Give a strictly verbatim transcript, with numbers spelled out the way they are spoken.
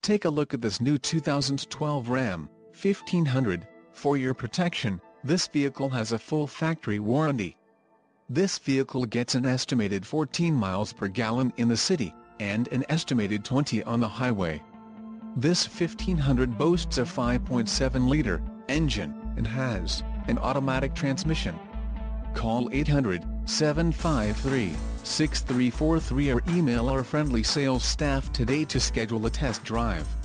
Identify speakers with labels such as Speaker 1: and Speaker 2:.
Speaker 1: Take a look at this new two thousand twelve Ram fifteen hundred. For your protection, this vehicle has a full factory warranty. This vehicle gets an estimated fourteen miles per gallon in the city, and an estimated twenty on the highway. This fifteen hundred boasts a five point seven liter engine, and has an automatic transmission. Call eight hundred, seven five three, six three four three or email our friendly sales staff today to schedule a test drive.